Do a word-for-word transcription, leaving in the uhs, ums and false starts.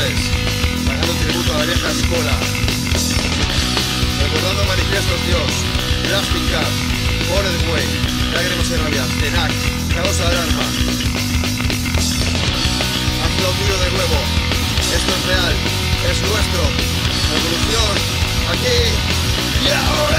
Dolores, pagando tributo a la vieja escuela, recordando manifiestos Dios, Plastic Cat, Bored Way, Lágrimas y Rabia, Tenac, Causa del Arma. Hazlo tuyo de nuevo, esto es real, es nuestro, revolución, aquí y ahora.